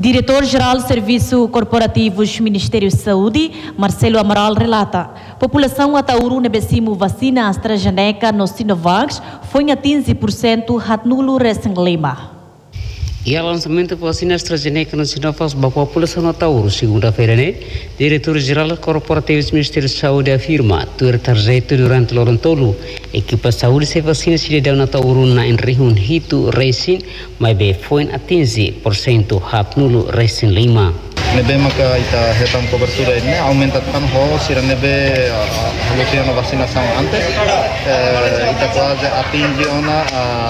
Diretor-Geral de Serviços Corporativos Ministério de Saúde, Marcelo Amaral, relata: população Atauru nebesimo vacina AstraZeneca no Sinovac foi em 15% hatnulo recém Lima. E o lançamento da vacina AstraZeneca no Sinovac para a população Atauru, segunda-feira, Diretor-Geral Corporativo do Ministério da Saúde afirma que o trajeto durante o Lorantolo, a equipa de saúde se vacina cidadão Atauru na região Hito Recém, mas foi em 15% hatnulo recém Lima. Nebe maka ita retam cobertura ini aumentatkan ho sira nebe halutian vacinação antes ita quase atinge ona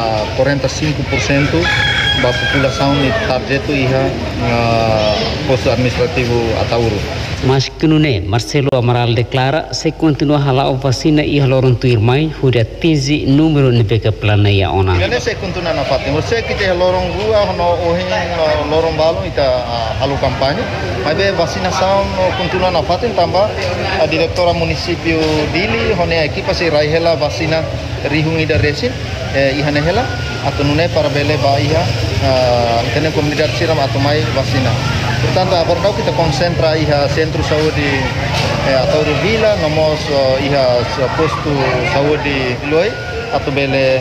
45% da população e target iha posto administrativo Atauru. Mas que não é, Marcelo Amaral declara se continua a halar a vacina e haloron tu irmãe huda atinge número nebe que planeia ona. Gane se continua na fatem, você que te haloron rua no ohin haloron balon ita halu kampanye. Mas a vacinação continua na fatem também. A diretora município Dili, onde a equipa se raihela vacina rihungi da resin, ihane hela atau nune para bele bahia, itene comunidade siram atau mai vacina. Portanto, agora kita concentra iha centro saúde atau vila, nomos iha posto saúde loi atau bele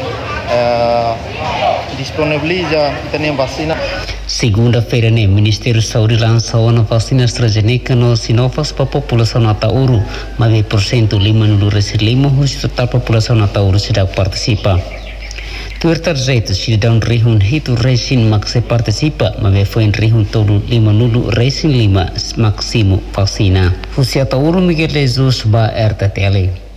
disponibiliza itene vacina. Segunda-feira, o Ministério da Saúde lançou a vacina AstraZeneca no Sinovac para a população Atauru, mas 10% Lima no Lima, o total população Atauru será participa. O tarjeta cidadão região Hito Recém Max participa, mas foi em região todo Lima Nulo Recém Lima máximo vacina. O Atauru Miguel Jesus ba RTTL.